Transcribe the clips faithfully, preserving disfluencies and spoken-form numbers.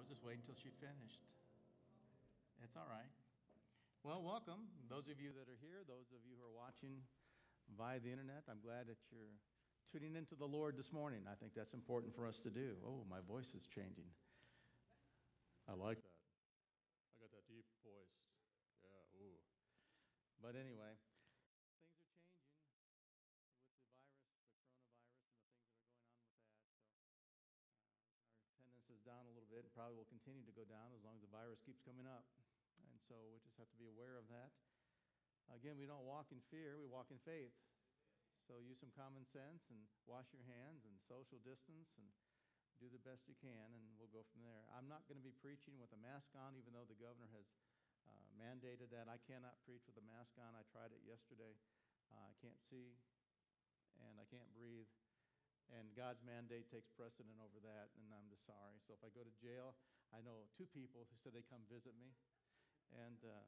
just waiting until she finished. It's all right. Well, welcome. Those of you that are here, those of you who are watching via the internet, I'm glad that you're tuning into the Lord this morning. I think that's important for us to do. Oh, my voice is changing. I like that. I got that deep voice. Yeah, ooh. But anyway, things are changing with the virus, the coronavirus and the things that are going on with that. So uh, our attendance is down a little bit and probably will continue to go down as long as the virus keeps coming up. And so we just have to be aware of that. Again, we don't walk in fear, we walk in faith. So use some common sense and wash your hands and social distance and do the best you can, and we'll go from there. I'm not going to be preaching with a mask on, even though the governor has uh, mandated that. I cannot preach with a mask on. I tried it yesterday. Uh, I can't see, and I can't breathe. And God's mandate takes precedent over that, and I'm just sorry. So if I go to jail, I know two people who said they come visit me, and uh,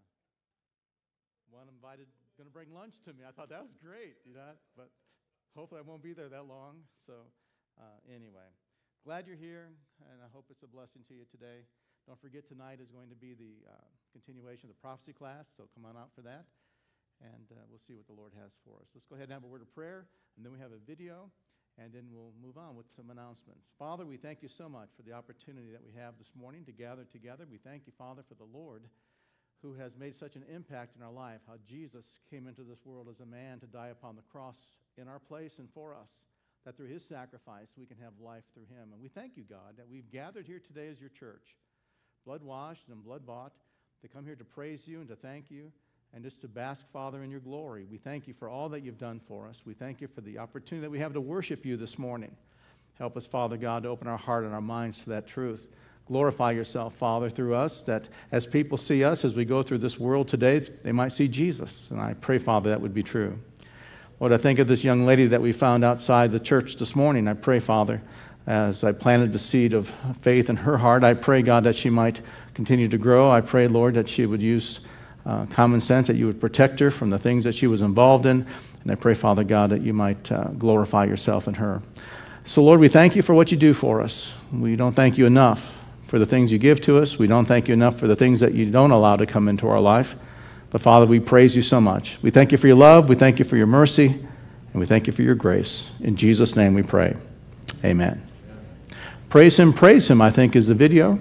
one invited, going to bring lunch to me. I thought that was great, you know, but hopefully I won't be there that long. So uh, anyway. Glad you're here, and I hope it's a blessing to you today. Don't forget, tonight is going to be the uh, continuation of the prophecy class, so come on out for that, and uh, we'll see what the Lord has for us. Let's go ahead and have a word of prayer, and then we have a video, and then we'll move on with some announcements. Father, we thank you so much for the opportunity that we have this morning to gather together. We thank you, Father, for the Lord who has made such an impact in our life, how Jesus came into this world as a man to die upon the cross in our place and for us, that through his sacrifice we can have life through him. And we thank you, God, that we've gathered here today as your church, blood-washed and blood-bought, to come here to praise you and to thank you and just to bask, Father, in your glory. We thank you for all that you've done for us. We thank you for the opportunity that we have to worship you this morning. Help us, Father God, to open our heart and our minds to that truth. Glorify yourself, Father, through us, that as people see us as we go through this world today, they might see Jesus. And I pray, Father, that would be true. Lord, I think of this young lady that we found outside the church this morning. I pray, Father, as I planted the seed of faith in her heart, I pray, God, that she might continue to grow. I pray, Lord, that she would use uh, common sense, that you would protect her from the things that she was involved in. And I pray, Father God, that you might uh, glorify yourself in her. So, Lord, we thank you for what you do for us. We don't thank you enough for the things you give to us. We don't thank you enough for the things that you don't allow to come into our life. But Father, we praise you so much. We thank you for your love. We thank you for your mercy. And we thank you for your grace. In Jesus' name we pray. Amen. Praise him, praise him, I think, is the video.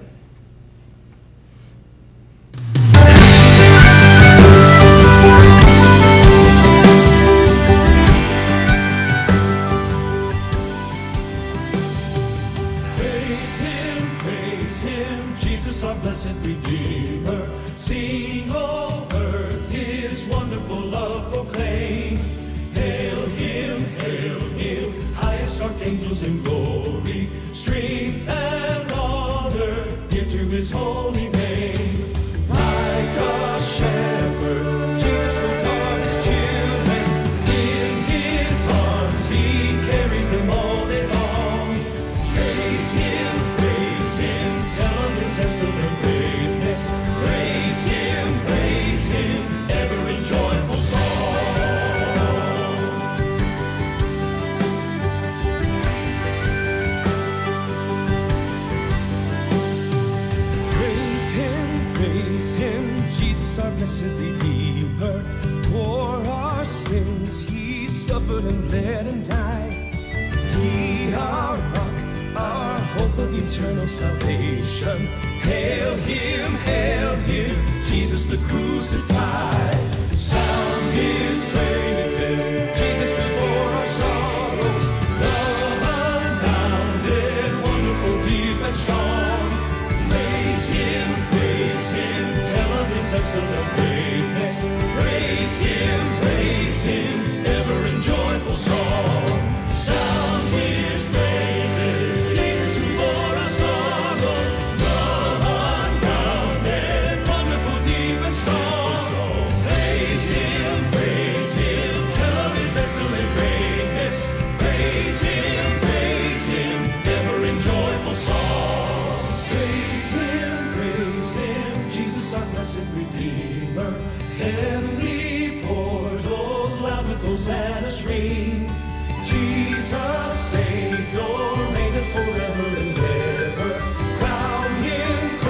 Praise him, praise him, Jesus our blessed Redeemer. Sing all earth his wonderful love proclaim. Hail him, hail him, highest archangels in glory. Strength and honor give to his holy name. Like a shepherd, Jesus will guard his children. In his arms he carries them all day long. Praise him, praise him, tell of his excellent greatness. Praise him, praise him, ever in joyful song. Praise him, praise him, Jesus our blessed Redeemer. For our sins he suffered and bled and died. He our rock, our hope of eternal salvation. Hail him, hail him, Jesus the crucified. Sound his praises, Jesus who bore our sorrows. Love unbounded, wonderful, deep and strong. Praise him, praise him, tell of his excellent greatness. Praise him, praise him, ever in joyful song. Sound his praises, Jesus who bore our sorrows. Love unbounded, wonderful, deep and strong. Praise him, praise him, tell of his excellent greatness. Praise him, praise him, ever in joyful song. Praise him, praise him, Jesus our blessed Redeemer. Heavenly portals loud with hosannas ring. Jesus Savior reigneth forever and ever. Crown him,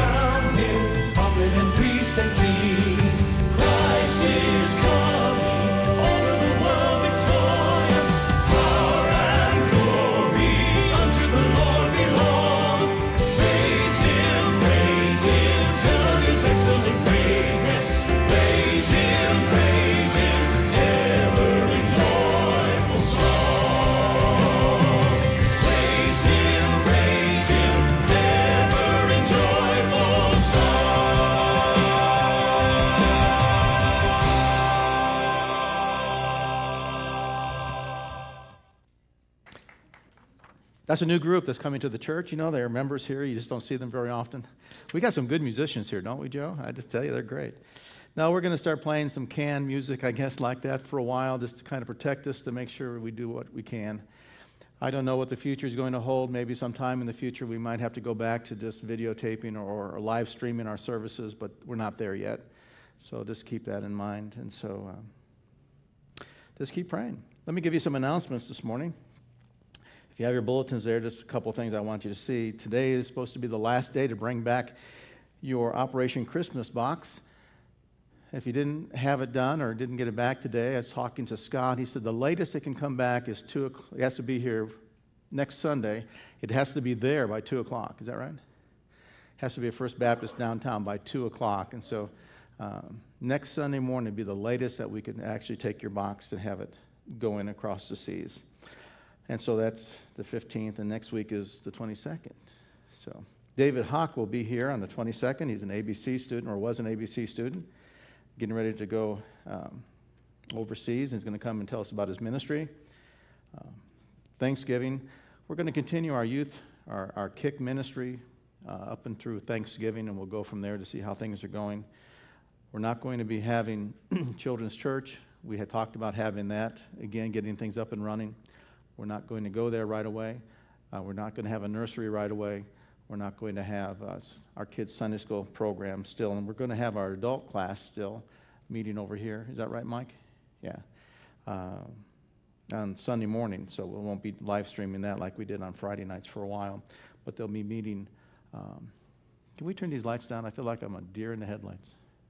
That's a new group that's coming to the church. You know, they're members here. You just don't see them very often. We got some good musicians here, don't we, Joe? I just tell you, they're great. Now we're going to start playing some canned music, I guess, like that for a while, just to kind of protect us, to make sure we do what we can. I don't know what the future is going to hold. Maybe sometime in the future we might have to go back to just videotaping or, or live streaming our services, but we're not there yet. So just keep that in mind. And so um, just keep praying. Let me give you some announcements this morning. If you have your bulletins there, just a couple things I want you to see. Today is supposed to be the last day to bring back your Operation Christmas box. If you didn't have it done or didn't get it back today, I was talking to Scott. He said the latest it can come back is two o'clock. It has to be here next Sunday. It has to be there by two o'clock. Is that right? It has to be at First Baptist downtown by two o'clock. And so um, next Sunday morning would be the latest that we can actually take your box and have it go in across the seas. And so that's the fifteenth, and next week is the twenty-second. So David Hawk will be here on the twenty-second. He's an A B C student, or was an A B C student, getting ready to go um, overseas. He's going to come and tell us about his ministry. Uh, Thanksgiving, we're going to continue our youth, our, our kick ministry uh, up and through Thanksgiving, and we'll go from there to see how things are going. We're not going to be having children's church. We had talked about having that, again, getting things up and running. We're not going to go there right away. Uh, we're not going to have a nursery right away. We're not going to have uh, our kids' Sunday school program still. And we're going to have our adult class still meeting over here. Is that right, Mike? Yeah. Uh, on Sunday morning. So we won't be live streaming that like we did on Friday nights for a while. But they'll be meeting. Um, can we turn these lights down? I feel like I'm a deer in the headlights.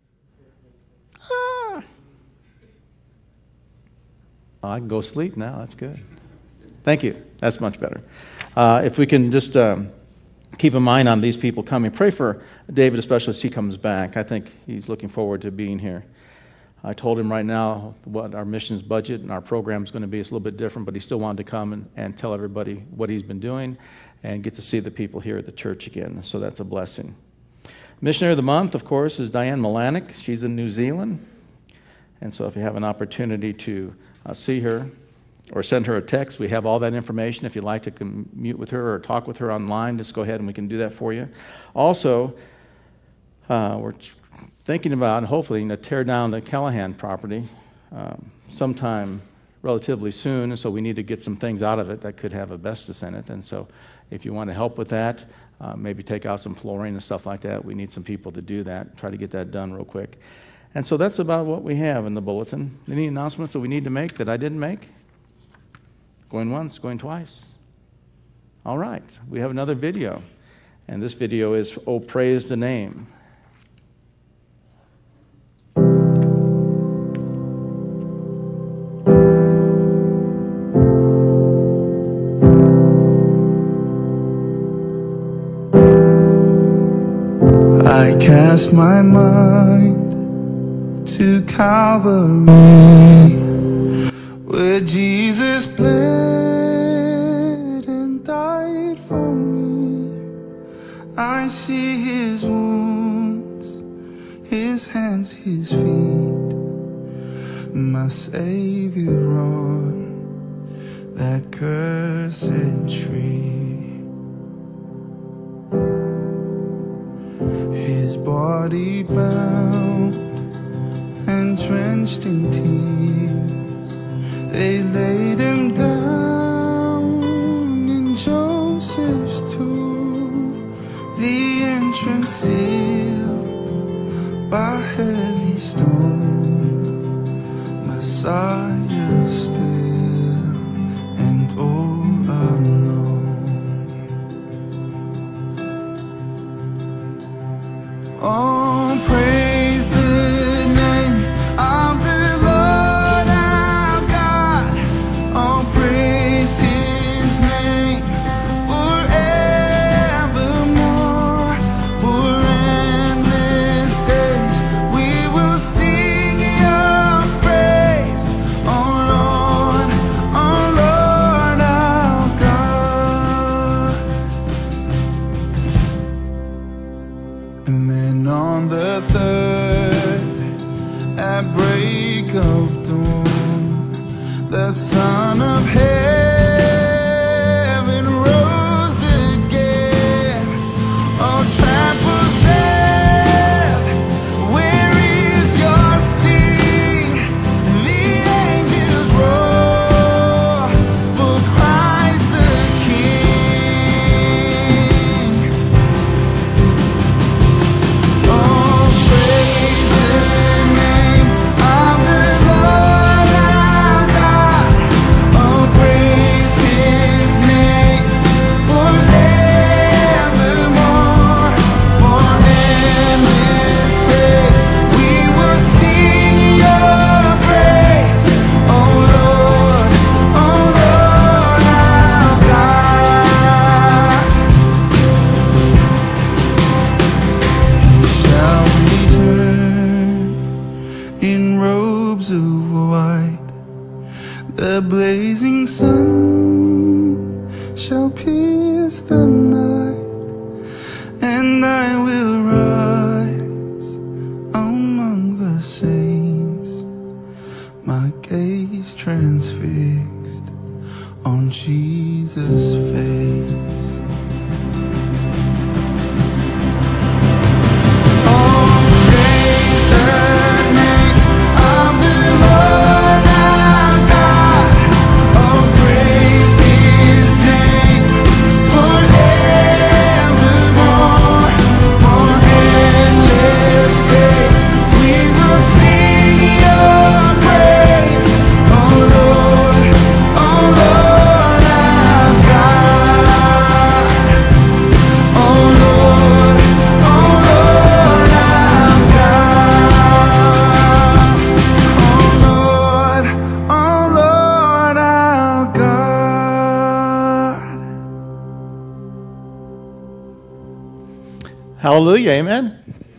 Ah! Oh, I can go sleep now. That's good. Thank you. That's much better. Uh, if we can just um, keep in mind on these people coming. Pray for David, especially as he comes back. I think he's looking forward to being here. I told him right now what our missions budget and our program is going to be. It's a little bit different, but he still wanted to come and, and tell everybody what he's been doing and get to see the people here at the church again. So that's a blessing. Missionary of the Month, of course, is Diane Malanik. She's in New Zealand. And so if you have an opportunity to uh, see her, or send her a text. We have all that information. If you'd like to commute with her or talk with her online, just go ahead and we can do that for you. Also, uh, we're thinking about, and hopefully, you know, tear down the Callahan property um, sometime relatively soon, and so we need to get some things out of it that could have asbestos in it. And so if you want to help with that, uh, maybe take out some flooring and stuff like that, we need some people to do that, try to get that done real quick. And so that's about what we have in the bulletin. Any announcements that we need to make that I didn't make? Going once, going twice. All right, we have another video. And this video is, Oh, Praise the Name. I cast my mind to Calvary, where Jesus bled and died for me. I see his wounds, his hands, his feet, my Savior on that cursed tree. His body bound and drenched in tears, they laid him down in Joseph's tomb, the entrance sealed by heavy stone, Messiah still and all alone. Oh, praise the name of the Lord our God. Oh, praise his name forevermore. For endless days we will sing your praise. Oh Lord, oh Lord our God. And then on the third, at break of dawn, the Son of Heaven rose. The blazing sun shall pierce the night, and I will rise among the saints, my gaze transfixed on Jesus' face. Oh, praise the name of the Lord our God. Oh, praise His name forevermore. For endless days we will sing Your praise. Oh Lord, oh Lord our God. Oh Lord, oh Lord our God. Oh Lord, oh Lord our God. Hallelujah, amen.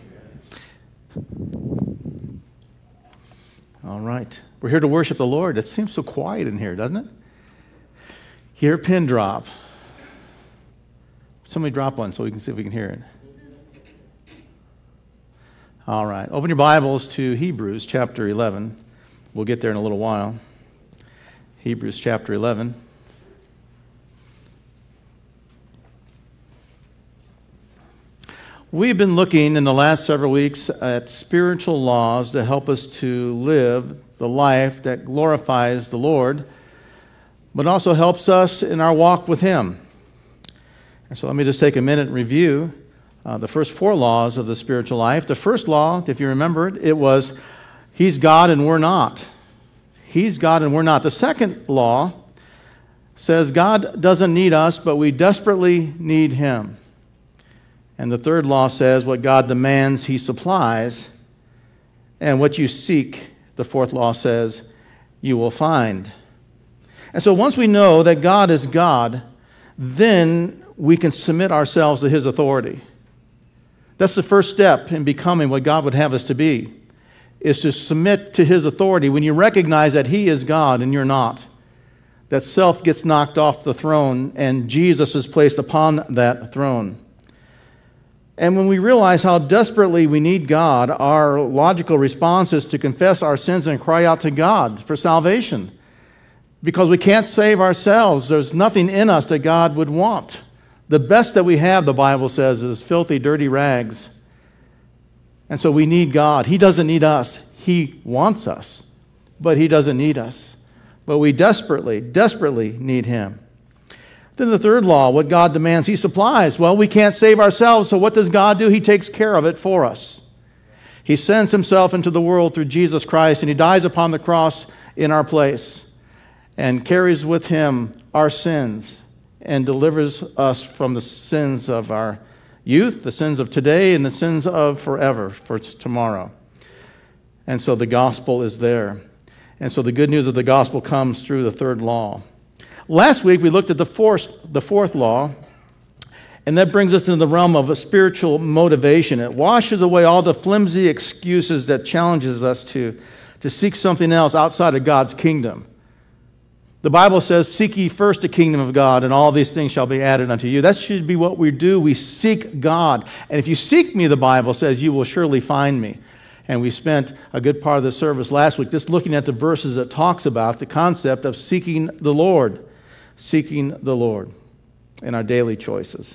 All right, we're here to worship the Lord. It seems so quiet in here, doesn't it? Hear a pin drop. Somebody drop one so we can see if we can hear it. All right, open your Bibles to Hebrews chapter eleven. We'll get there in a little while. Hebrews chapter eleven. We've been looking in the last several weeks at spiritual laws to help us to live the life that glorifies the Lord, but also helps us in our walk with Him. And so let me just take a minute and review uh, the first four laws of the spiritual life. The first law, if you remember it, it was He's God and we're not. He's God and we're not. The second law says God doesn't need us, but we desperately need Him. And the third law says what God demands, He supplies. And what you seek, the fourth law says, you will find. And so once we know that God is God, then we can submit ourselves to His authority. That's the first step in becoming what God would have us to be, is to submit to His authority. When you recognize that He is God and you're not, that self gets knocked off the throne and Jesus is placed upon that throne. And when we realize how desperately we need God, our logical response is to confess our sins and cry out to God for salvation. Because we can't save ourselves. There's nothing in us that God would want. The best that we have, the Bible says, is filthy, dirty rags. And so we need God. He doesn't need us. He wants us, but He doesn't need us. But we desperately, desperately need Him. Then the third law, what God demands, He supplies. Well, we can't save ourselves, so what does God do? He takes care of it for us. He sends Himself into the world through Jesus Christ, and He dies upon the cross in our place and carries with Him our sins and delivers us from the sins of our youth, the sins of today, and the sins of forever, for tomorrow. And so the gospel is there. And so the good news of the gospel comes through the third law. Last week we looked at the fourth, the fourth law, and that brings us into the realm of a spiritual motivation. It washes away all the flimsy excuses that challenges us to, to seek something else outside of God's kingdom. The Bible says, seek ye first the kingdom of God, and all these things shall be added unto you. That should be what we do. We seek God. And if you seek me, the Bible says, you will surely find me. And we spent a good part of the service last week just looking at the verses that talks about the concept of seeking the Lord. Seeking the Lord in our daily choices.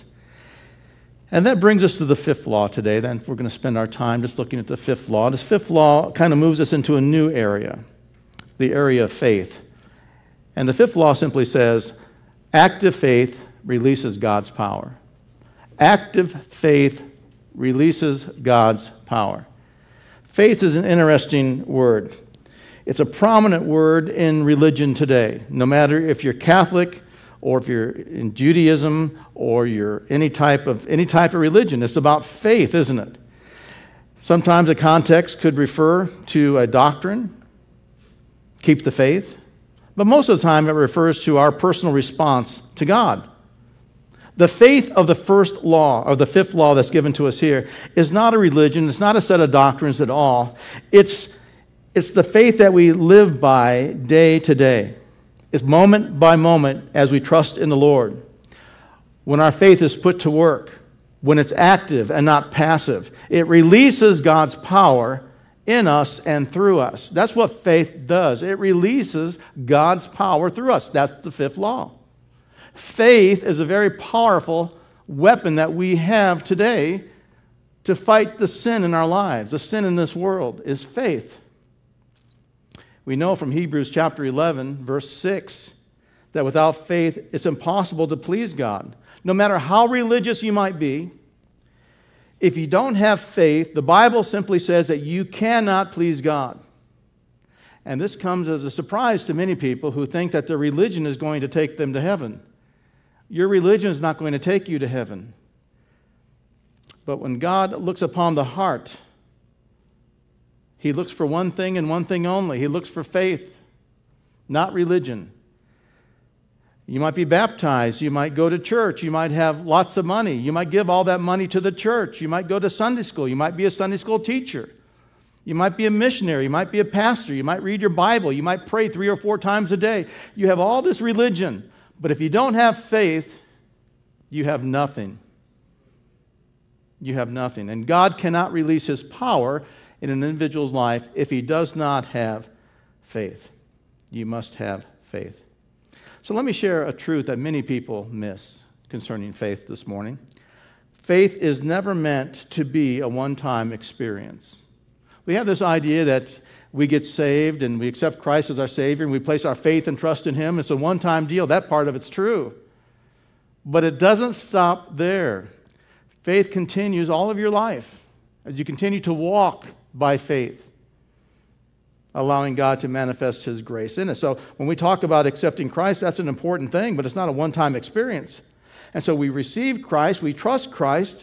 And that brings us to the fifth law today. Then we're going to spend our time just looking at the fifth law. This fifth law kind of moves us into a new area, the area of faith. And the fifth law simply says, active faith releases God's power. Active faith releases God's power. Faith is an interesting word. It's a prominent word in religion today. No matter if you're Catholic or if you're in Judaism or you're any type of any type of religion, it's about faith, isn't it? Sometimes a context could refer to a doctrine, keep the faith, but most of the time it refers to our personal response to God. The faith of the first law, or the fifth law that's given to us here, is not a religion, it's not a set of doctrines at all. It's It's the faith that we live by day to day. It's moment by moment as we trust in the Lord. When our faith is put to work, when it's active and not passive, it releases God's power in us and through us. That's what faith does. It releases God's power through us. That's the fifth law. Faith is a very powerful weapon that we have today to fight the sin in our lives. The sin in this world is faith. We know from Hebrews chapter eleven, verse six, that without faith it's impossible to please God. No matter how religious you might be, if you don't have faith, the Bible simply says that you cannot please God. And this comes as a surprise to many people who think that their religion is going to take them to heaven. Your religion is not going to take you to heaven. But when God looks upon the heart, He looks for one thing and one thing only. He looks for faith, not religion. You might be baptized. You might go to church. You might have lots of money. You might give all that money to the church. You might go to Sunday school. You might be a Sunday school teacher. You might be a missionary. You might be a pastor. You might read your Bible. You might pray three or four times a day. You have all this religion. But if you don't have faith, you have nothing. You have nothing. And God cannot release His power in an individual's life if he does not have faith. You must have faith. So let me share a truth that many people miss concerning faith this morning. Faith is never meant to be a one-time experience. We have this idea that we get saved and we accept Christ as our Savior and we place our faith and trust in Him. It's a one-time deal. That part of it's true. But it doesn't stop there. Faith continues all of your life as you continue to walk by faith, allowing God to manifest His grace in us. So when we talk about accepting Christ, that's an important thing, but it's not a one-time experience. And so we receive Christ, we trust Christ,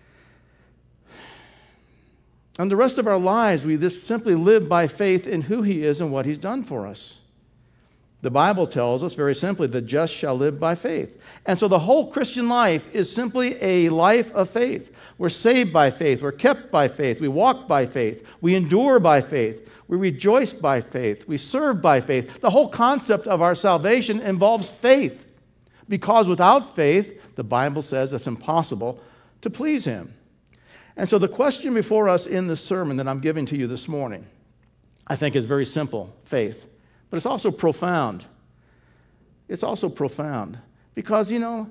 and the rest of our lives, we just simply live by faith in who He is and what He's done for us. The Bible tells us very simply, the just shall live by faith. And so the whole Christian life is simply a life of faith. We're saved by faith. We're kept by faith. We walk by faith. We endure by faith. We rejoice by faith. We serve by faith. The whole concept of our salvation involves faith. Because without faith, the Bible says it's impossible to please Him. And so the question before us in the sermon that I'm giving to you this morning, I think is very simple, faith. But it's also profound. It's also profound. Because, you know,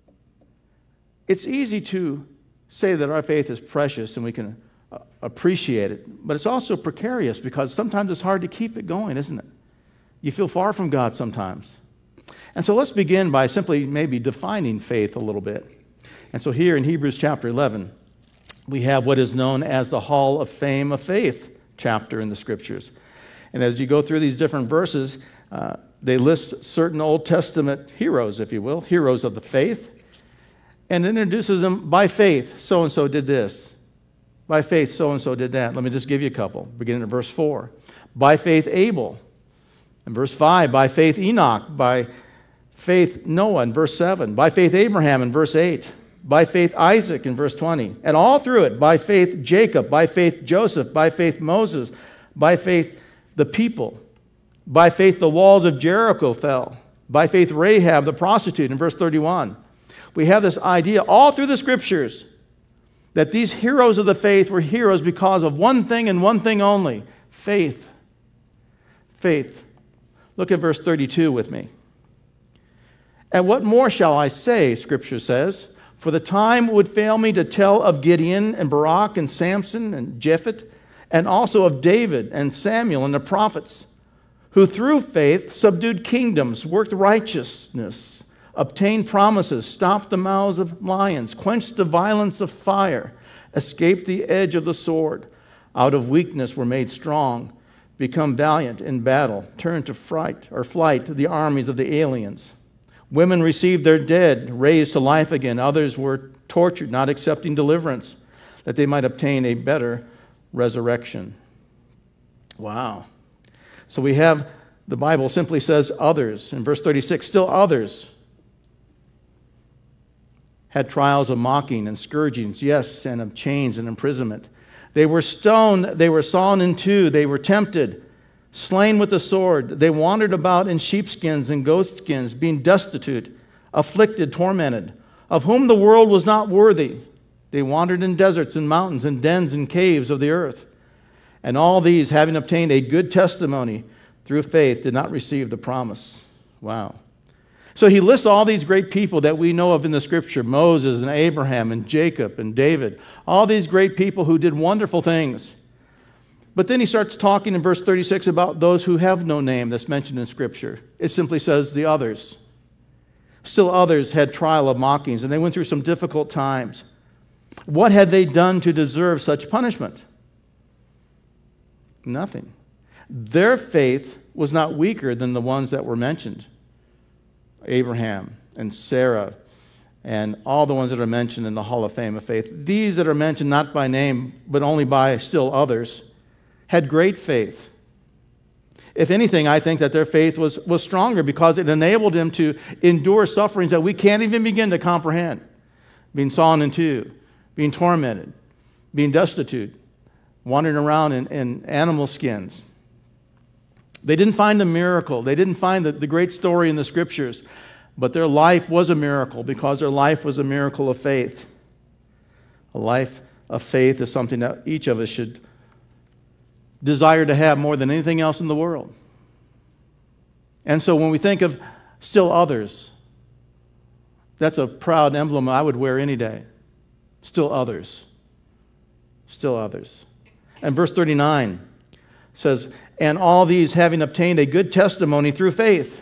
it's easy to say that our faith is precious and we can uh, appreciate it. But it's also precarious because sometimes it's hard to keep it going, isn't it? You feel far from God sometimes. And so let's begin by simply maybe defining faith a little bit. And so here in Hebrews chapter eleven, we have what is known as the Hall of Fame of Faith chapter in the Scriptures. And as you go through these different verses, uh, they list certain Old Testament heroes, if you will, heroes of the faith, and introduces them by faith. So-and-so did this. By faith, so-and-so did that. Let me just give you a couple, beginning at verse four. By faith, Abel. In verse five, by faith, Enoch. By faith, Noah. In verse seven. By faith, Abraham. In verse eight. By faith, Isaac. In verse twenty. And all through it, by faith, Jacob. By faith, Joseph. By faith, Moses. By faith, the people. By faith, the walls of Jericho fell. By faith, Rahab, the prostitute. In verse thirty-one. We have this idea all through the Scriptures that these heroes of the faith were heroes because of one thing and one thing only, faith. Faith. Look at verse thirty-two with me. And what more shall I say, Scripture says, for the time would fail me to tell of Gideon and Barak and Samson and Jephthah, and also of David and Samuel and the prophets, who through faith subdued kingdoms, worked righteousness, obtained promises, stopped the mouths of lions, quenched the violence of fire, escaped the edge of the sword, out of weakness were made strong, become valiant in battle, turned to fright or flight the armies of the aliens. Women received their dead, raised to life again. Others were tortured, not accepting deliverance, that they might obtain a better resurrection. Wow. So we have, the Bible simply says others. In verse thirty-six, still others had trials of mocking and scourgings, yes, and of chains and imprisonment. They were stoned, they were sawn in two, they were tempted, slain with the sword. They wandered about in sheepskins and goatskins, being destitute, afflicted, tormented, of whom the world was not worthy. They wandered in deserts and mountains and dens and caves of the earth. And all these, having obtained a good testimony through faith, did not receive the promise. Wow. So he lists all these great people that we know of in the Scripture, Moses and Abraham and Jacob and David, all these great people who did wonderful things. But then he starts talking in verse thirty-six about those who have no name that's mentioned in Scripture. It simply says the others. Still others had trial of mockings, and they went through some difficult times. What had they done to deserve such punishment? Nothing. Their faith was not weaker than the ones that were mentioned. Abraham and Sarah and all the ones that are mentioned in the Hall of Fame of Faith. These that are mentioned not by name, but only by still others, had great faith. If anything, I think that their faith was, was stronger because it enabled them to endure sufferings that we can't even begin to comprehend. Being sawn in two, being tormented, being destitute, wandering around in, in animal skins. They didn't find the miracle. They didn't find the, the great story in the Scriptures. But their life was a miracle because their life was a miracle of faith. A life of faith is something that each of us should desire to have more than anything else in the world. And so when we think of still others, that's a proud emblem I would wear any day. Still others. Still others. And verse thirty-nine says, and all these having obtained a good testimony through faith.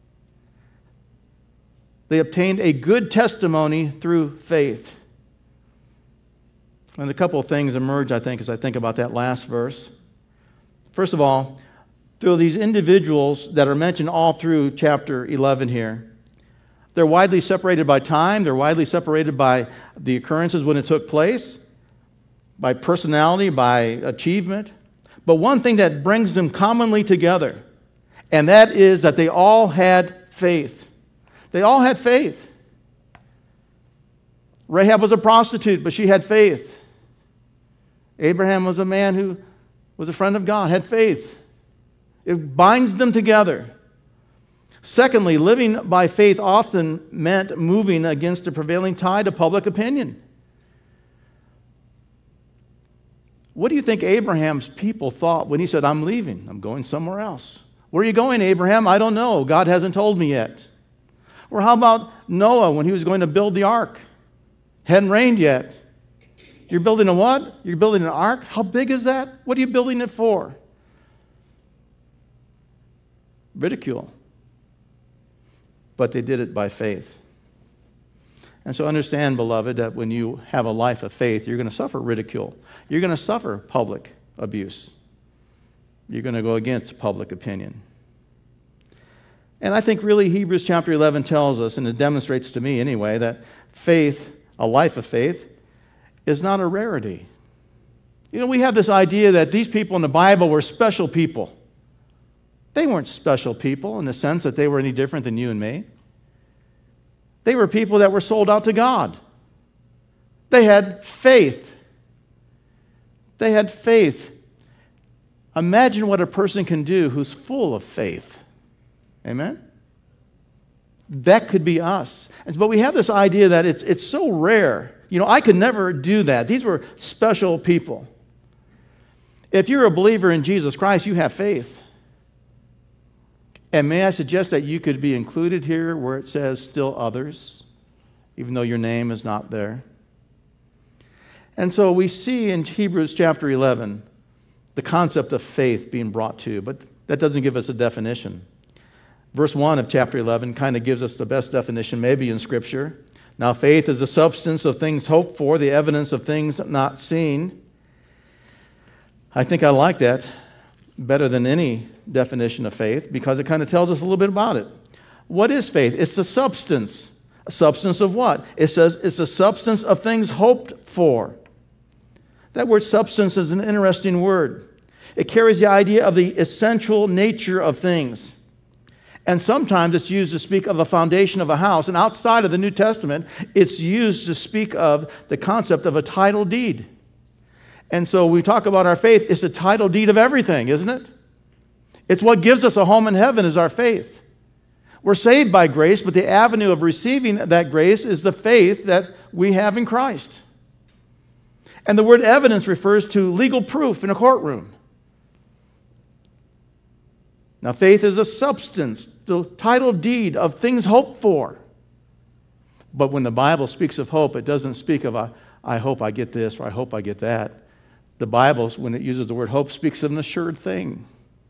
They obtained a good testimony through faith. And a couple of things emerge, I think, as I think about that last verse. First of all, through these individuals that are mentioned all through chapter eleven here, they're widely separated by time, they're widely separated by the occurrences when it took place, by personality, by achievement. But one thing that brings them commonly together, and that is that they all had faith. They all had faith. Rahab was a prostitute, but she had faith. Abraham was a man who was a friend of God, had faith. It binds them together. Secondly, living by faith often meant moving against the prevailing tide of public opinion. What do you think Abraham's people thought when he said, I'm leaving, I'm going somewhere else? Where are you going, Abraham? I don't know. God hasn't told me yet. Or how about Noah when he was going to build the ark? Hadn't rained yet. You're building a what? You're building an ark? How big is that? What are you building it for? Ridicule. But they did it by faith. And so understand, beloved, that when you have a life of faith, you're going to suffer ridicule. You're going to suffer public abuse. You're going to go against public opinion. And I think really Hebrews chapter eleven tells us, and it demonstrates to me anyway, that faith, a life of faith, is not a rarity. You know, we have this idea that these people in the Bible were special people. They weren't special people in the sense that they were any different than you and me. They were people that were sold out to God. They had faith. They had faith. Imagine what a person can do who's full of faith. Amen? That could be us. But we have this idea that it's, it's so rare. You know, I could never do that. These were special people. If you're a believer in Jesus Christ, you have faith. And may I suggest that you could be included here where it says still others, even though your name is not there. And so we see in Hebrews chapter eleven the concept of faith being brought to, but that doesn't give us a definition. Verse one of chapter eleven kind of gives us the best definition maybe in Scripture. Now faith is the substance of things hoped for, the evidence of things not seen. I think I like that better than any definition of faith because it kind of tells us a little bit about it. What is faith? It's a substance. A substance of what? It says it's a substance of things hoped for. That word substance is an interesting word. It carries the idea of the essential nature of things. And sometimes it's used to speak of a foundation of a house. And outside of the New Testament, it's used to speak of the concept of a title deed. And so we talk about our faith, it's the title deed of everything, isn't it? It's what gives us a home in heaven is our faith. We're saved by grace, but the avenue of receiving that grace is the faith that we have in Christ. And the word evidence refers to legal proof in a courtroom. Now, faith is a substance, the title deed of things hoped for. But when the Bible speaks of hope, it doesn't speak of, I, I hope I get this or I hope I get that. The Bible, when it uses the word hope, speaks of an assured thing.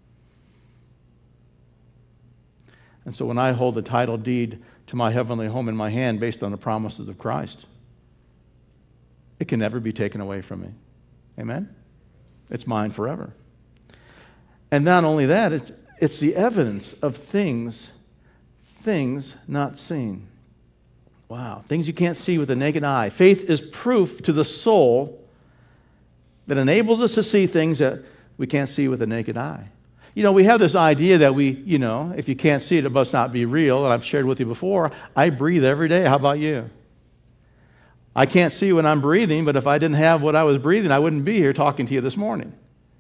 And so when I hold the title deed to my heavenly home in my hand based on the promises of Christ, it can never be taken away from me. Amen? It's mine forever. And not only that, it's, it's the evidence of things, things not seen. Wow, things you can't see with the naked eye. Faith is proof to the soul that enables us to see things that we can't see with the naked eye. You know, we have this idea that we, you know, if you can't see it, it must not be real. And I've shared with you before, I breathe every day. How about you? I can't see when I'm breathing, but if I didn't have what I was breathing, I wouldn't be here talking to you this morning.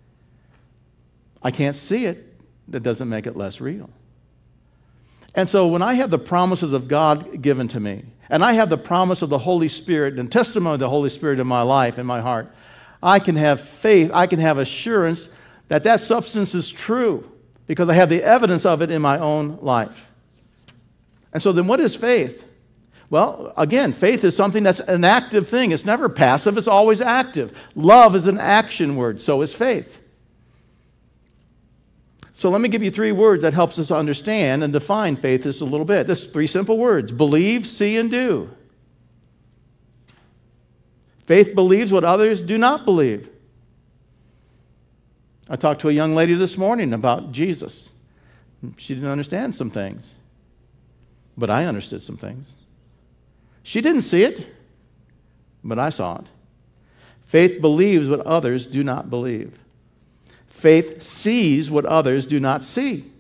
I can't see it. That doesn't make it less real. And so when I have the promises of God given to me, and I have the promise of the Holy Spirit and testimony of the Holy Spirit in my life, in my heart, I can have faith, I can have assurance that that substance is true because I have the evidence of it in my own life. And so then what is faith? Well, again, faith is something that's an active thing. It's never passive, it's always active. Love is an action word, so is faith. So let me give you three words that helps us understand and define faith just a little bit. This three simple words: believe, see, and do. Faith believes what others do not believe. I talked to a young lady this morning about Jesus. She didn't understand some things, but I understood some things. She didn't see it, but I saw it. Faith believes what others do not believe. Faith sees what others do not see.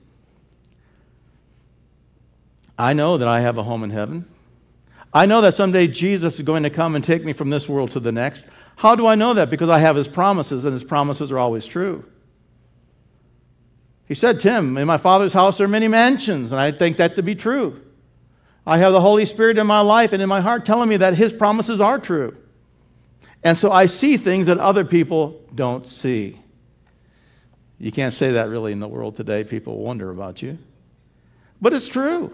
I know that I have a home in heaven. I know that someday Jesus is going to come and take me from this world to the next. How do I know that? Because I have His promises, and His promises are always true. He said, Tim, in my Father's house there are many mansions, and I think that to be true. I have the Holy Spirit in my life and in my heart telling me that His promises are true. And so I see things that other people don't see. You can't say that really in the world today. People wonder about you. But it's true.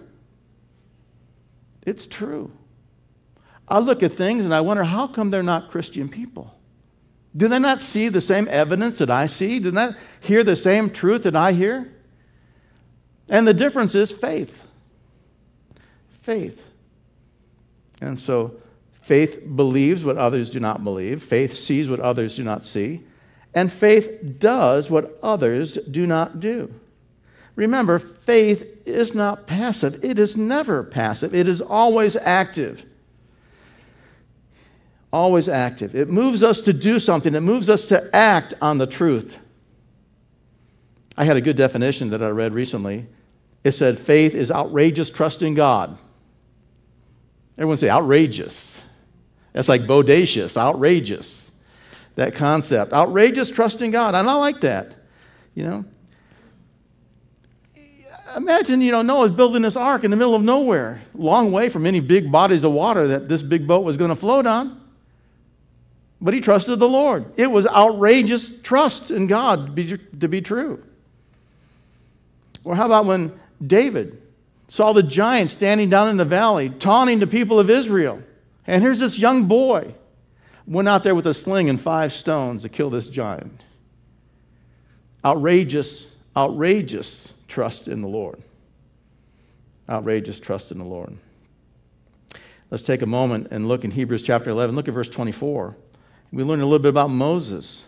It's true. I look at things and I wonder, how come they're not Christian people? Do they not see the same evidence that I see? Do they not hear the same truth that I hear? And the difference is faith. Faith. And so faith believes what others do not believe. Faith sees what others do not see. And faith does what others do not do. Remember, faith is not passive. It is never passive. It is always active. Always active. It moves us to do something. It moves us to act on the truth. I had a good definition that I read recently. It said, faith is outrageous trust in God. Everyone say outrageous. That's like bodacious, outrageous. That concept. Outrageous trust in God. And I like that. You know. Imagine, you know, Noah's building this ark in the middle of nowhere, long way from any big bodies of water that this big boat was going to float on. But he trusted the Lord. It was outrageous trust in God to be, to be true. Or how about when David saw the giant standing down in the valley, taunting the people of Israel. And here's this young boy, went out there with a sling and five stones to kill this giant. Outrageous, outrageous trust in the Lord. Outrageous trust in the Lord. Let's take a moment and look in Hebrews chapter eleven. Look at verse twenty-four. We learn a little bit about Moses.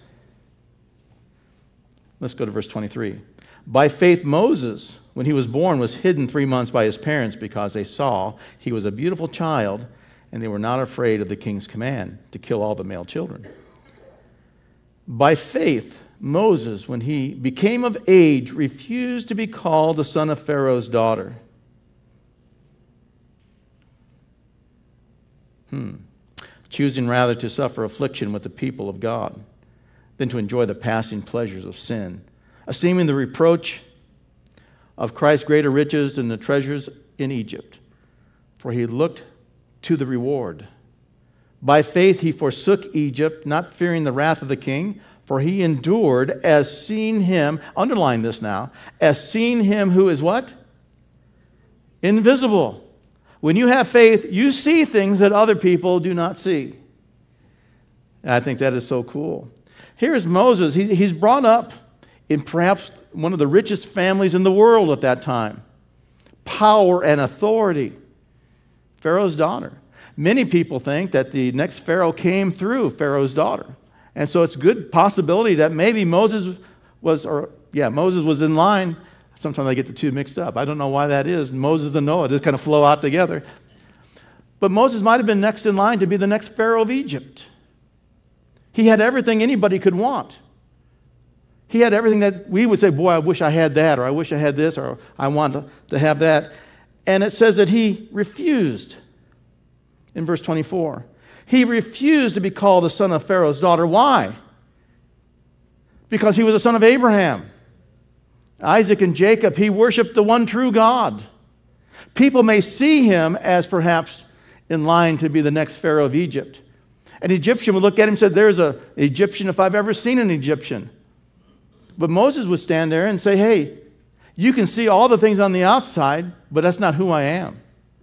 Let's go to verse twenty-three. By faith, Moses, when he was born, was hidden three months by his parents because they saw he was a beautiful child, and they were not afraid of the king's command to kill all the male children. By faith, Moses, when he became of age, refused to be called the son of Pharaoh's daughter. Hmm. Choosing rather to suffer affliction with the people of God than to enjoy the passing pleasures of sin, esteeming the reproach of Christ's greater riches than the treasures in Egypt, for he looked to the reward. By faith he forsook Egypt, not fearing the wrath of the king, for he endured as seeing him, underline this now, as seeing him who is what? Invisible. When you have faith, you see things that other people do not see. And I think that is so cool. Here's Moses. He, he's brought up in perhaps one of the richest families in the world at that time. Power and authority. Pharaoh's daughter. Many people think that the next Pharaoh came through Pharaoh's daughter. And so it's a good possibility that maybe Moses was, or yeah, Moses was in line. Sometimes I get the two mixed up. I don't know why that is. Moses and Noah just kind of flow out together. But Moses might have been next in line to be the next Pharaoh of Egypt. He had everything anybody could want. He had everything that we would say, boy, I wish I had that, or I wish I had this, or I want to, to have that. And it says that he refused in verse twenty-four. He refused to be called the son of Pharaoh's daughter. Why? Because he was a son of Abraham. Isaac and Jacob, he worshiped the one true God. People may see him as perhaps in line to be the next Pharaoh of Egypt. An Egyptian would look at him and say, there's an Egyptian if I've ever seen an Egyptian. But Moses would stand there and say, hey, you can see all the things on the outside, but that's not who I am.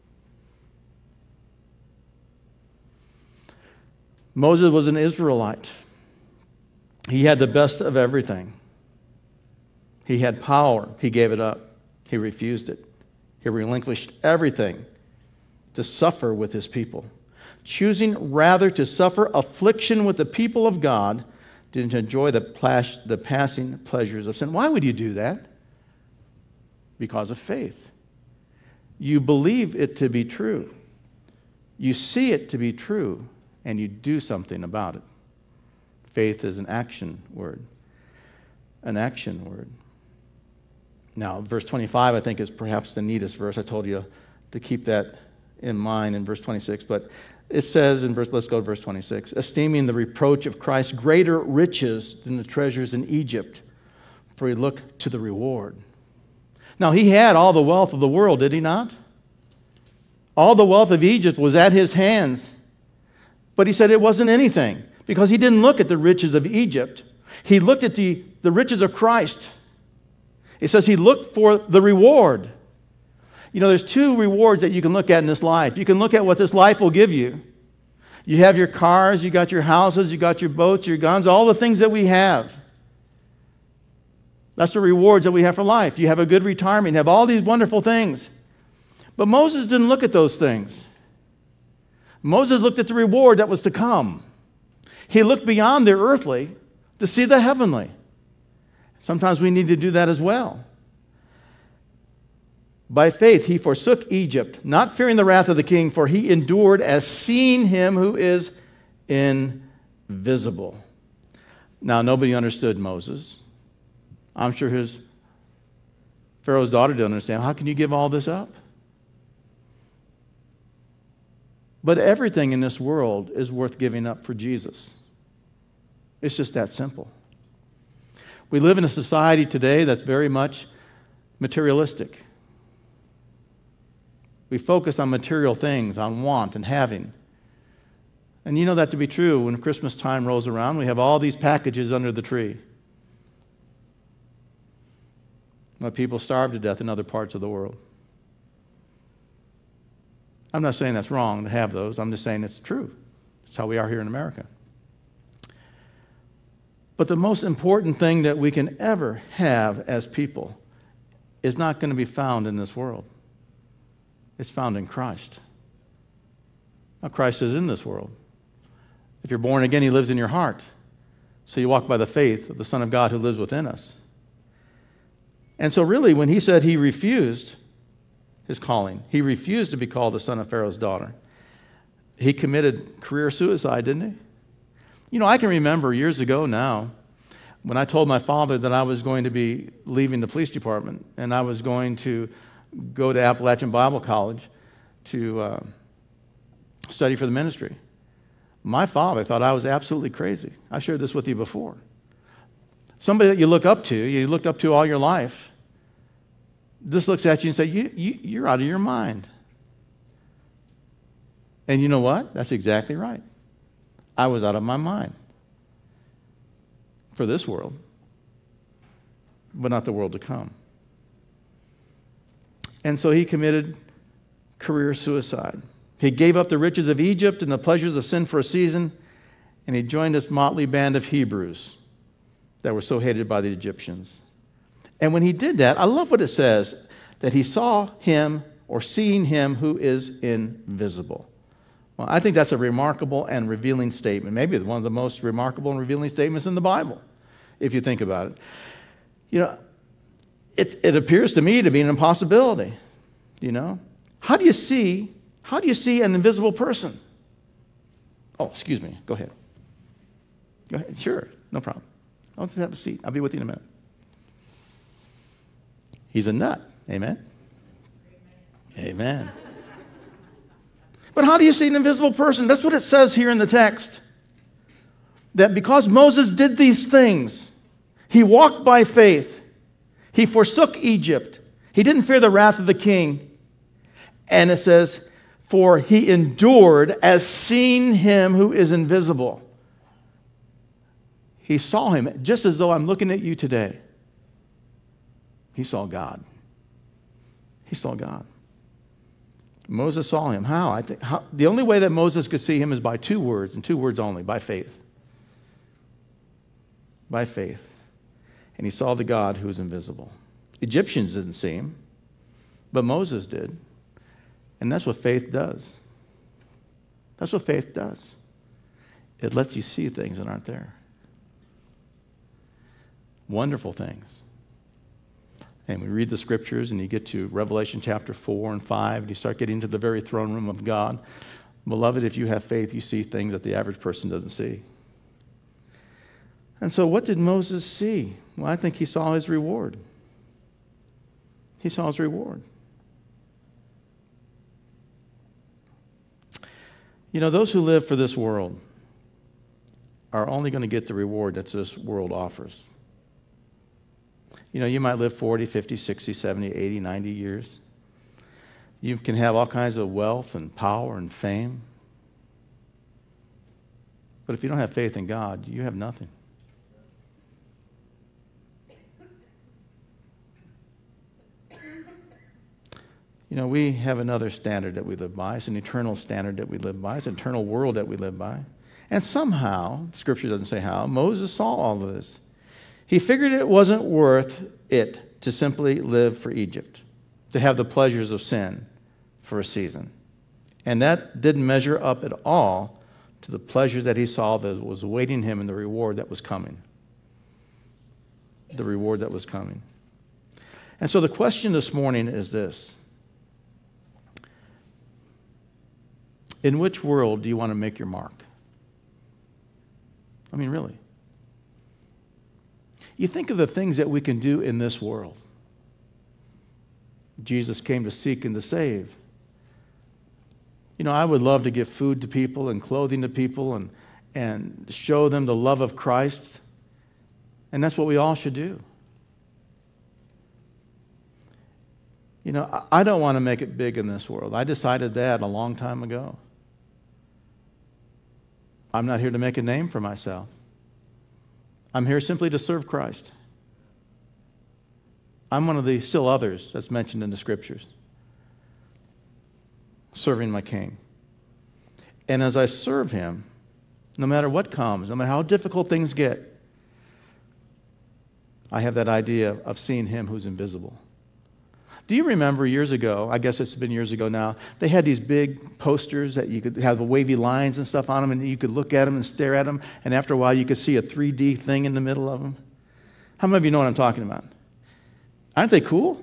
Moses was an Israelite. He had the best of everything. He had power. He gave it up. He refused it. He relinquished everything to suffer with his people, choosing rather to suffer affliction with the people of God than to enjoy the, plash, the passing pleasures of sin. Why would you do that? Because of faith. You believe it to be true. You see it to be true, and you do something about it. Faith is an action word. An action word. Now, verse twenty-five, I think, is perhaps the neatest verse. I told you to keep that in mind in verse twenty-six. But it says in verse, let's go to verse twenty-six, esteeming the reproach of Christ greater riches than the treasures in Egypt, for he looked to the reward. Now, he had all the wealth of the world, did he not? All the wealth of Egypt was at his hands. But he said it wasn't anything, because he didn't look at the riches of Egypt. He looked at the, the riches of Christ. It says he looked for the reward. You know, there's two rewards that you can look at in this life. You can look at what this life will give you. You have your cars, you got your houses, you got your boats, your guns, all the things that we have. That's the rewards that we have for life. You have a good retirement, you have all these wonderful things. But Moses didn't look at those things. Moses looked at the reward that was to come. He looked beyond the earthly to see the heavenly. Sometimes we need to do that as well. By faith he forsook Egypt, not fearing the wrath of the king, for he endured as seeing him who is invisible. Now, nobody understood Moses. I'm sure his Pharaoh's daughter didn't understand. How can you give all this up? But everything in this world is worth giving up for Jesus. It's just that simple. We live in a society today that's very much materialistic. We focus on material things, on want and having. And you know that to be true. When Christmas time rolls around, we have all these packages under the tree. But people starve to death in other parts of the world. I'm not saying that's wrong to have those. I'm just saying it's true. It's how we are here in America. But the most important thing that we can ever have as people is not going to be found in this world. It's found in Christ. Now, Christ is in this world. If you're born again, he lives in your heart. So you walk by the faith of the Son of God who lives within us. And so really, when he said he refused his calling, he refused to be called the son of Pharaoh's daughter, he committed career suicide, didn't he? You know, I can remember years ago now when I told my father that I was going to be leaving the police department and I was going to go to Appalachian Bible College to uh, study for the ministry. My father thought I was absolutely crazy. I shared this with you before. Somebody that you look up to, you looked up to all your life, just looks at you and says, you, you, you're out of your mind. And you know what? That's exactly right. I was out of my mind for this world, but not the world to come. And so he committed career suicide. He gave up the riches of Egypt and the pleasures of sin for a season, and he joined this motley band of Hebrews that were so hated by the Egyptians. And when he did that, I love what it says, that he saw him or seeing him who is invisible. Well, I think that's a remarkable and revealing statement, maybe one of the most remarkable and revealing statements in the Bible, if you think about it. You know, it, it appears to me to be an impossibility, you know. How do you see, how do you see an invisible person? Oh, excuse me, go ahead. Go ahead, sure, no problem. I'll just have a seat. I'll be with you in a minute. He's a nut, amen? Amen. Amen. But how do you see an invisible person? That's what it says here in the text. That because Moses did these things, he walked by faith, he forsook Egypt, he didn't fear the wrath of the king, and it says, for he endured as seeing him who is invisible. He saw him just as though I'm looking at you today. He saw God. He saw God. Moses saw him. How? I think how, the only way that Moses could see him is by two words, and two words only, by faith. By faith. And he saw the God who is invisible. Egyptians didn't see him, but Moses did. And that's what faith does. That's what faith does. It lets you see things that aren't there. Wonderful things. And we read the scriptures and you get to Revelation chapter four and five and you start getting to the very throne room of God. Beloved, if you have faith, you see things that the average person doesn't see. And so what did Moses see? Well, I think he saw his reward. He saw his reward. You know, those who live for this world are only going to get the reward that this world offers. You know, you might live forty, fifty, sixty, seventy, eighty, ninety years. You can have all kinds of wealth and power and fame. But if you don't have faith in God, you have nothing. You know, we have another standard that we live by. It's an eternal standard that we live by. It's an eternal world that we live by. And somehow, Scripture doesn't say how, Moses saw all of this. He figured it wasn't worth it to simply live for Egypt, to have the pleasures of sin for a season. And that didn't measure up at all to the pleasures that he saw that was awaiting him and the reward that was coming. The reward that was coming. And so the question this morning is this. In which world do you want to make your mark? I mean, really. You think of the things that we can do in this world. Jesus came to seek and to save. You know, I would love to give food to people and clothing to people and, and show them the love of Christ. And that's what we all should do. You know, I don't want to make it big in this world. I decided that a long time ago. I'm not here to make a name for myself. I'm here simply to serve Christ. I'm one of the still others that's mentioned in the Scriptures. Serving my King. And as I serve Him, no matter what comes, no matter how difficult things get, I have that idea of seeing Him who's invisible. Do you remember years ago, I guess it's been years ago now, they had these big posters that you could have the wavy lines and stuff on them, and you could look at them and stare at them, and after a while you could see a three D thing in the middle of them? How many of you know what I'm talking about? Aren't they cool?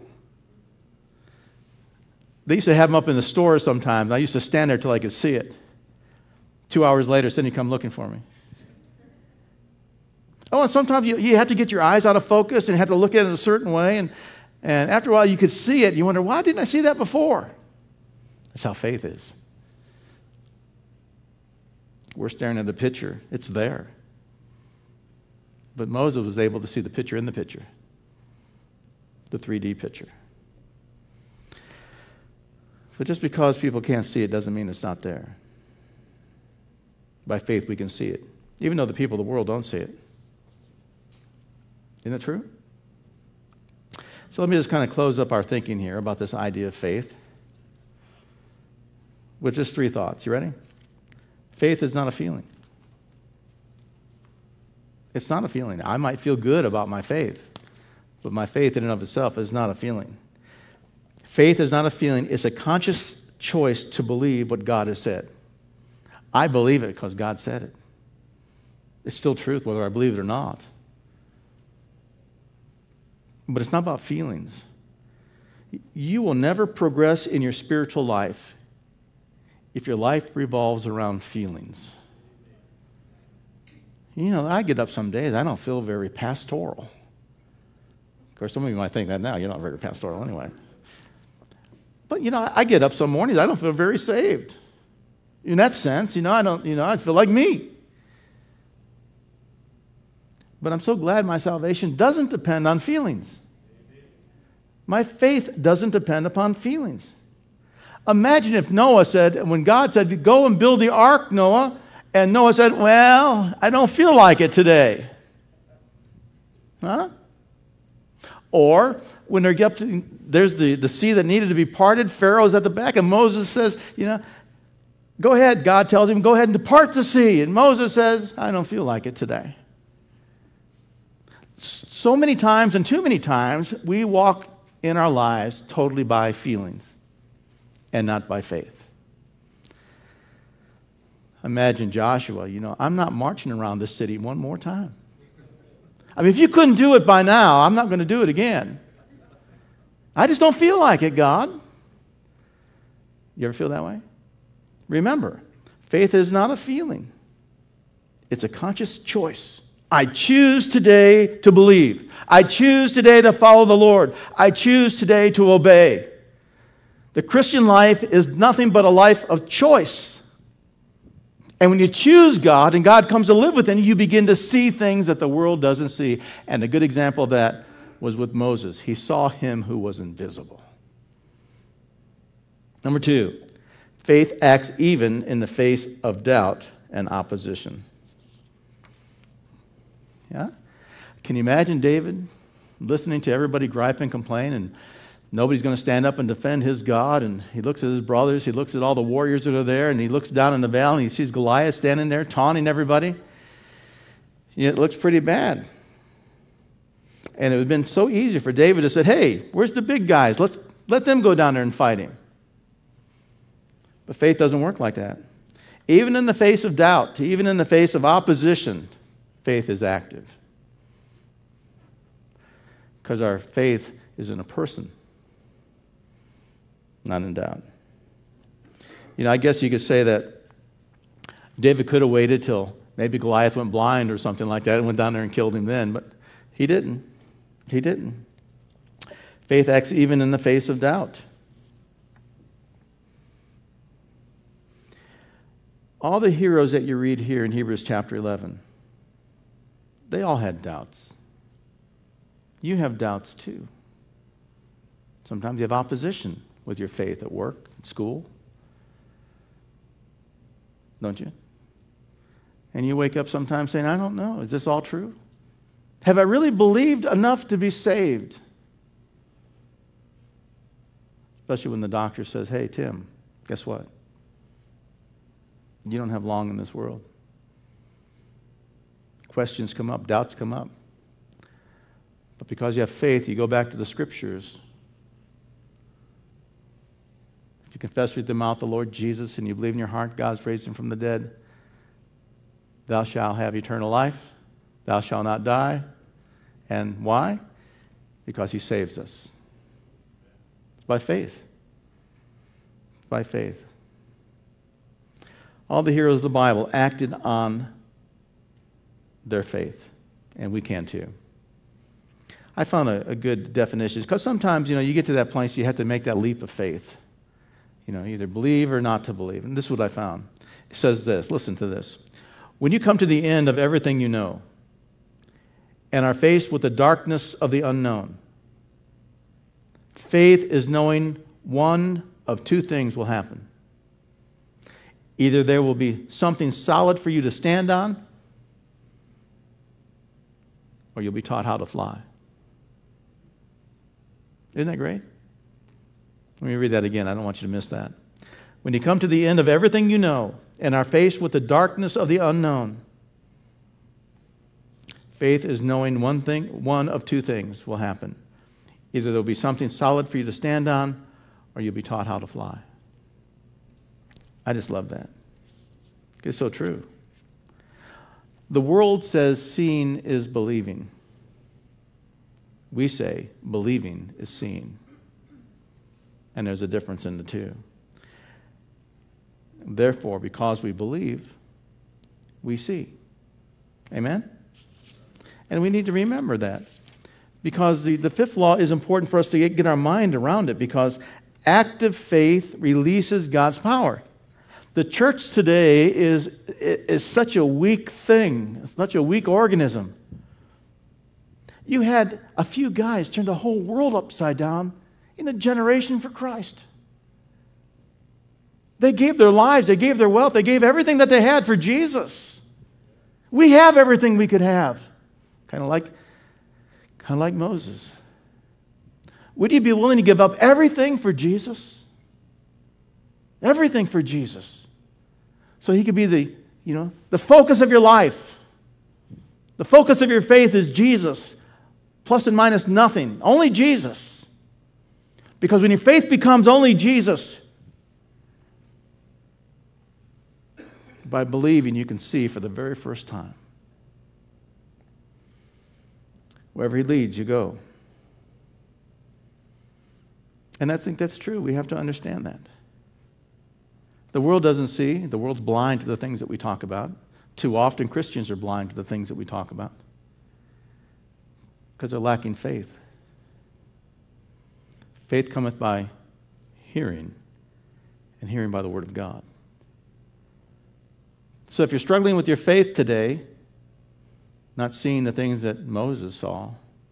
They used to have them up in the stores sometimes. I used to stand there till I could see it. Two hours later, Cindy come looking for me. Oh, and sometimes you, you have to get your eyes out of focus and have to look at it a certain way, and And after a while, you could see it. You wonder, why didn't I see that before? That's how faith is. We're staring at a picture. It's there. But Moses was able to see the picture in the picture, the three D picture. But just because people can't see it doesn't mean it's not there. By faith we can see it, even though the people of the world don't see it. Isn't that true? So let me just kind of close up our thinking here about this idea of faith with just three thoughts. You ready? Faith is not a feeling. It's not a feeling. I might feel good about my faith, but my faith in and of itself is not a feeling. Faith is not a feeling. It's a conscious choice to believe what God has said. I believe it because God said it. It's still truth whether I believe it or not. But it's not about feelings. You will never progress in your spiritual life if your life revolves around feelings. You know, I get up some days, I don't feel very pastoral. Of course, some of you might think that now. You're not very pastoral anyway. But, you know, I get up some mornings, I don't feel very saved. In that sense, you know, I don't, you know, I feel like me. But I'm so glad my salvation doesn't depend on feelings. My faith doesn't depend upon feelings. Imagine if Noah said, when God said, go and build the ark, Noah, and Noah said, well, I don't feel like it today. Huh? Or when they're up to, there's the, the sea that needed to be parted, Pharaoh's at the back, and Moses says, you know, go ahead. God tells him, go ahead and depart the sea. And Moses says, I don't feel like it today. So many times and too many times, we walk in our lives totally by feelings and not by faith. Imagine Joshua, you know, I'm not marching around this city one more time. I mean, if you couldn't do it by now, I'm not going to do it again. I just don't feel like it, God. You ever feel that way? Remember, faith is not a feeling. It's a conscious choice. I choose today to believe. I choose today to follow the Lord. I choose today to obey. The Christian life is nothing but a life of choice. And when you choose God and God comes to live within you, you begin to see things that the world doesn't see. And a good example of that was with Moses. He saw him who was invisible. Number two, faith acts even in the face of doubt and opposition. Yeah? Can you imagine David listening to everybody gripe and complain, and nobody's going to stand up and defend his God? And he looks at his brothers, he looks at all the warriors that are there, and he looks down in the valley and he sees Goliath standing there taunting everybody. It looks pretty bad. And it would have been so easy for David to say, hey, where's the big guys? Let's let them go down there and fight him. But faith doesn't work like that. Even in the face of doubt, even in the face of opposition, faith is active. Because our faith is in a person, not in doubt. You know, I guess you could say that David could have waited till maybe Goliath went blind or something like that and went down there and killed him then, but he didn't. He didn't. Faith acts even in the face of doubt. All the heroes that you read here in Hebrews chapter eleven, they all had doubts. You have doubts too. Sometimes you have opposition with your faith at work, at school. Don't you? And you wake up sometimes saying, I don't know, is this all true? Have I really believed enough to be saved? Especially when the doctor says, hey, Tim, guess what? You don't have long in this world. Questions come up, doubts come up. But because you have faith, you go back to the Scriptures. If you confess with your mouth the Lord Jesus and you believe in your heart God's raised him from the dead, thou shalt have eternal life. Thou shalt not die. And why? Because he saves us. It's by faith. It's by faith. All the heroes of the Bible acted on their faith, and we can too. I found a, a good definition, because sometimes, you know, you get to that place, you have to make that leap of faith. You know, either believe or not to believe. And this is what I found. It says this, listen to this. When you come to the end of everything you know and are faced with the darkness of the unknown, faith is knowing one of two things will happen. Either there will be something solid for you to stand on, or you'll be taught how to fly. Isn't that great? Let me read that again. I don't want you to miss that. When you come to the end of everything you know and are faced with the darkness of the unknown, faith is knowing one thing, one of two things will happen. Either there will be something solid for you to stand on, or you'll be taught how to fly. I just love that. It's so true. The world says seeing is believing. We say believing is seeing. And there's a difference in the two. Therefore, because we believe, we see. Amen? And we need to remember that. Because the, the fifth law is important for us to get, get our mind around it, because active faith releases God's power. The church today is, is such a weak thing, such a weak organism. You had a few guys turn the whole world upside down in a generation for Christ. They gave their lives, they gave their wealth, they gave everything that they had for Jesus. We have everything we could have. Kind of like, kind of like Moses. Would you be willing to give up everything for Jesus? Everything for Jesus. So he could be the, you know, the focus of your life. The focus of your faith is Jesus. Plus and minus nothing. Only Jesus. Because when your faith becomes only Jesus, by believing you can see for the very first time. Wherever he leads, you go. And I think that's true. We have to understand that. The world doesn't see. The world's blind to the things that we talk about. Too often Christians are blind to the things that we talk about. Because they're lacking faith. Faith cometh by hearing, and hearing by the Word of God. So if you're struggling with your faith today, not seeing the things that Moses saw,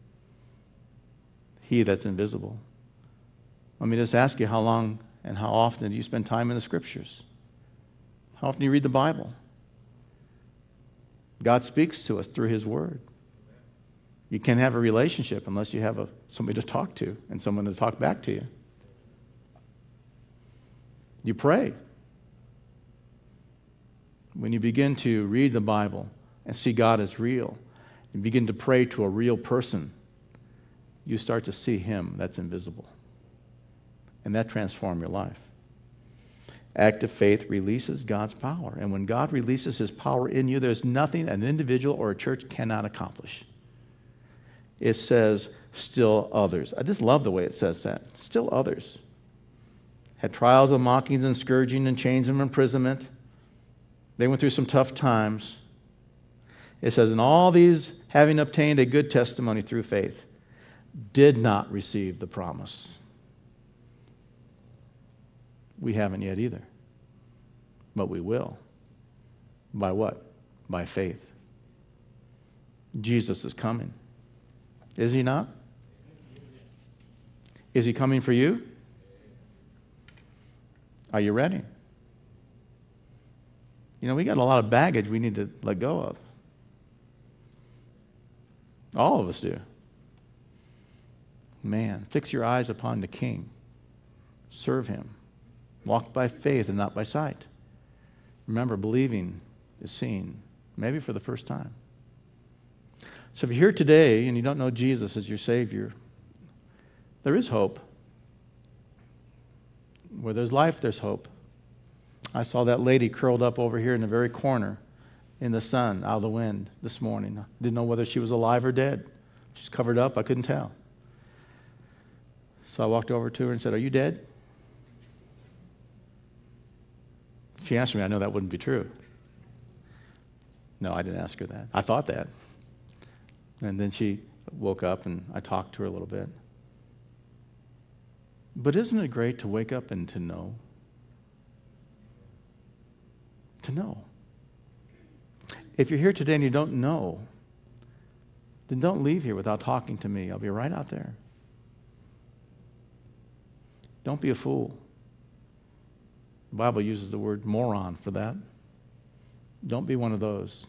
he that's invisible, let me just ask you, how long and how often do you spend time in the Scriptures? How often do you read the Bible? God speaks to us through His Word. You can't have a relationship unless you have a, somebody to talk to and someone to talk back to you. You pray. When you begin to read the Bible and see God as real, and begin to pray to a real person, you start to see Him that's invisible. And that transforms your life. Active faith releases God's power. And when God releases His power in you, there's nothing an individual or a church cannot accomplish. It says, still others. I just love the way it says that. Still others. Had trials and mockings and scourging and chains of imprisonment. They went through some tough times. It says, and all these, having obtained a good testimony through faith, did not receive the promise. We haven't yet either. But we will. By what? By faith. Jesus is coming. Is He not? Is He coming for you? Are you ready? You know, we got a lot of baggage we need to let go of. All of us do. Man, fix your eyes upon the King. Serve Him. Walk by faith and not by sight. Remember, believing is seeing, maybe for the first time. So if you're here today and you don't know Jesus as your Savior, there is hope. Where there's life, there's hope. I saw that lady curled up over here in the very corner in the sun, out of the wind this morning. I didn't know whether she was alive or dead. She's covered up. I couldn't tell. So I walked over to her and said, "Are you dead?" She answered me. I know that wouldn't be true. No, I didn't ask her that. I thought that. And then she woke up and I talked to her a little bit. But isn't it great to wake up and to know? To know. If you're here today and you don't know, then don't leave here without talking to me. I'll be right out there. Don't be a fool. The Bible uses the word moron for that. Don't be one of those.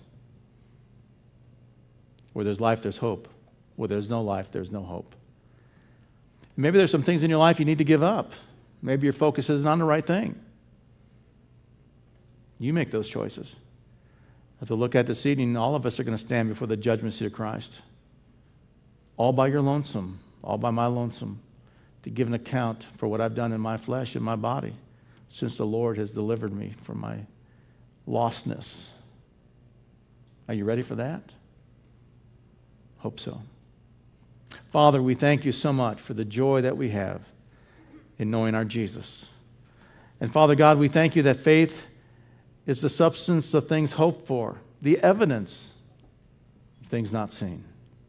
Where there's life, there's hope. Where there's no life, there's no hope. Maybe there's some things in your life you need to give up. Maybe your focus isn't on the right thing. You make those choices. As we look at this evening, all of us are going to stand before the judgment seat of Christ. All by your lonesome, all by my lonesome, to give an account for what I've done in my flesh and my body since the Lord has delivered me from my lostness. Are you ready for that? Hope so. Father, we thank you so much for the joy that we have in knowing our Jesus. And Father God, we thank you that faith is the substance of things hoped for, the evidence of things not seen.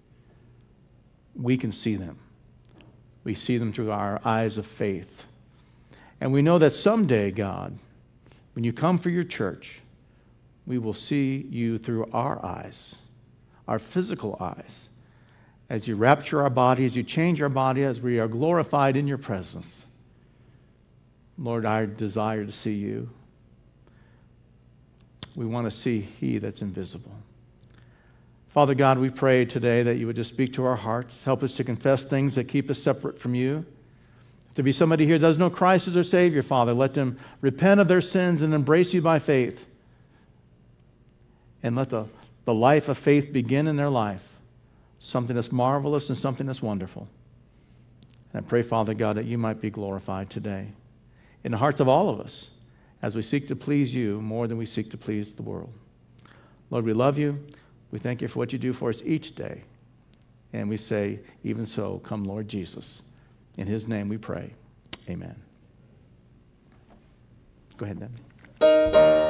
We can see them. We see them through our eyes of faith. And we know that someday, God, when you come for your church, we will see you through our eyes, our physical eyes, as you rapture our body, as you change our body, as we are glorified in your presence. Lord, I desire to see you. We want to see he that's invisible. Father God, we pray today that you would just speak to our hearts. Help us to confess things that keep us separate from you. If there be somebody here who does know Christ as their Savior, Father, let them repent of their sins and embrace you by faith. And let the, the life of faith begin in their life. Something that's marvelous and something that's wonderful. And I pray, Father God, that you might be glorified today in the hearts of all of us as we seek to please you more than we seek to please the world. Lord, we love you. We thank you for what you do for us each day. And we say, even so, come Lord Jesus. In his name we pray. Amen. Go ahead, Debbie.